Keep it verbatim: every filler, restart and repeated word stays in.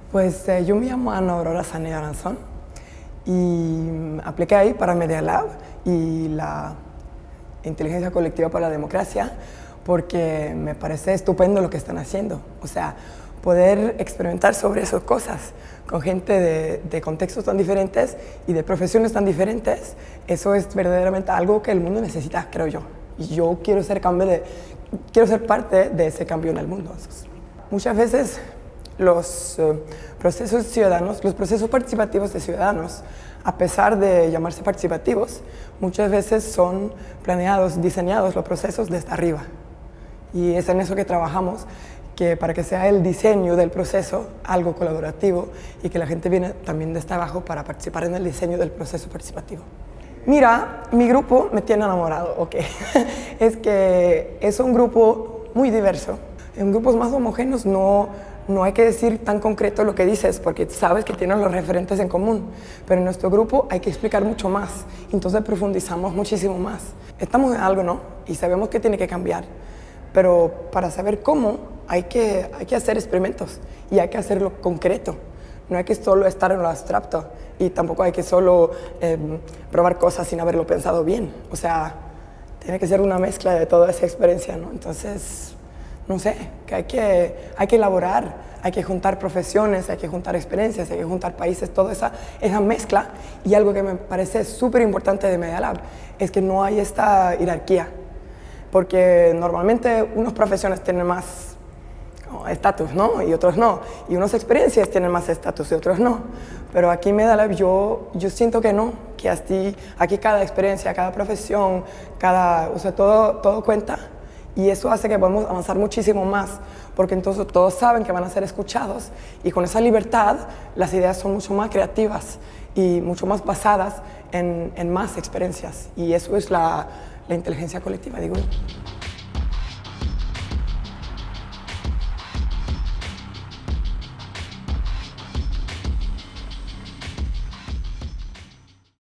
Pues eh, yo me llamo Ana Aurora Saney Aranzón y apliqué ahí para Media Lab y la Inteligencia Colectiva para la Democracia porque me parece estupendo lo que están haciendo. O sea, poder experimentar sobre esas cosas con gente de, de contextos tan diferentes y de profesiones tan diferentes, eso es verdaderamente algo que el mundo necesita, creo yo. Y yo quiero ser, cambio de, quiero ser parte de ese cambio en el mundo. Muchas veces los uh, procesos ciudadanos, los procesos participativos de ciudadanos, a pesar de llamarse participativos, muchas veces son planeados, diseñados los procesos desde arriba. Y es en eso que trabajamos, que para que sea el diseño del proceso algo colaborativo y que la gente viene también desde abajo para participar en el diseño del proceso participativo. Mira, mi grupo me tiene enamorado, ok. Es que es un grupo muy diverso. En grupos más homogéneos no, no hay que decir tan concreto lo que dices porque sabes que tienen los referentes en común, pero en nuestro grupo hay que explicar mucho más, entonces profundizamos muchísimo más. Estamos en algo, ¿no? Y sabemos que tiene que cambiar, pero para saber cómo hay que, hay que hacer experimentos y hay que hacerlo concreto. No hay que solo estar en lo abstracto y tampoco hay que solo eh, probar cosas sin haberlo pensado bien. O sea, tiene que ser una mezcla de toda esa experiencia, ¿no? Entonces, no sé, que hay que, hay que elaborar, hay que juntar profesiones, hay que juntar experiencias, hay que juntar países, toda esa, esa mezcla. Y algo que me parece súper importante de Media Lab es que no hay esta jerarquía, porque normalmente unas profesiones tienen más estatus, ¿no? Y otros no. Y unas experiencias tienen más estatus y otros no. Pero aquí en Media Lab yo, yo siento que no, que aquí, aquí cada experiencia, cada profesión, cada, o sea, todo, todo cuenta. Y eso hace que podamos avanzar muchísimo más, porque entonces todos saben que van a ser escuchados y con esa libertad las ideas son mucho más creativas y mucho más basadas en, en más experiencias. Y eso es la, la inteligencia colectiva, digo yo.